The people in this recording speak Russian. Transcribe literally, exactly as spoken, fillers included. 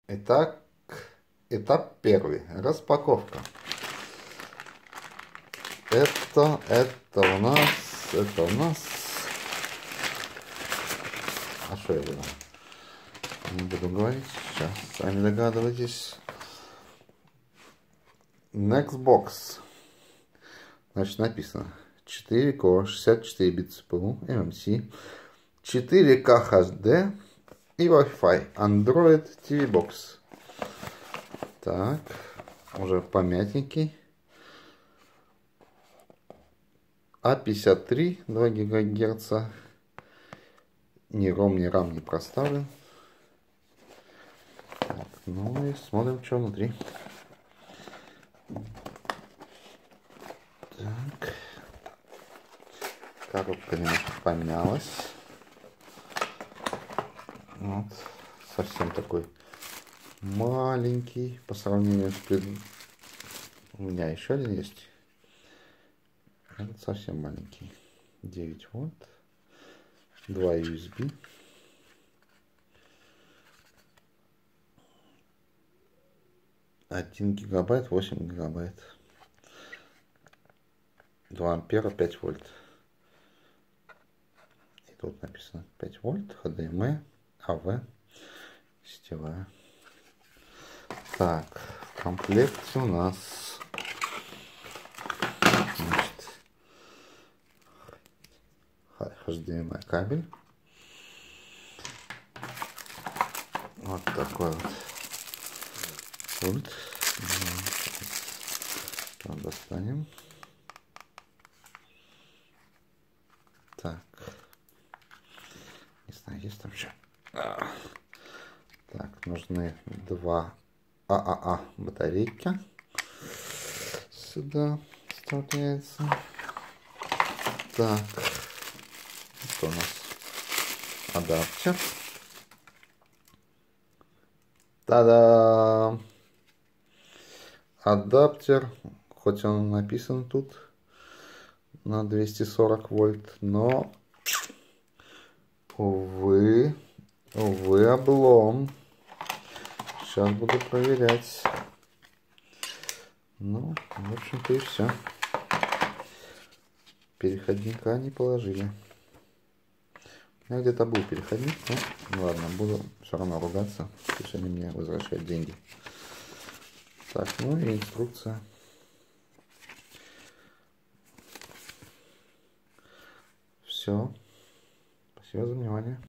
Итак, этап первый. Распаковка. Это, это у нас, это у нас... А что я буду? Не буду говорить. Сейчас сами догадываетесь. Nextbox. Значит, написано четыре кор, шестьдесят четыре бита си пи ю, эм эм си, четыре ка эйч ди и Wi-Fi. Android ти ви Box. Так, уже помятенький. а пятьдесят три, два гигагерца. Ни ром, ни рам не проставлен. Так, ну и смотрим, что внутри. Так. Коробка немножко помялась. Вот. Совсем такой маленький по сравнению с пред... У меня еще один есть. Этот совсем маленький. девять вольт. два ю эс би. один гигабайт, восемь гигабайт. два ампера, пять вольт. И тут написано пять вольт, эйч ди эм ай, эй ви, сетевая. Так, в комплекте у нас, значит, эйч ди эм ай кабель. Вот такой вот пульт. Вот, достанем. Так. Не знаю, есть там что. Так, нужны два а а а батарейки. Сюда вставляется. Так. Это у нас адаптер. Та-да! Адаптер, хоть он написан тут на двести сорок вольт, но, увы, увы, облом. Сейчас буду проверять. Ну, в общем-то и все. Переходника не положили. У меня где-то был переходник, но ладно, буду все равно ругаться, пусть они мне возвращают деньги. Так, ну и инструкция. Все. Спасибо за внимание.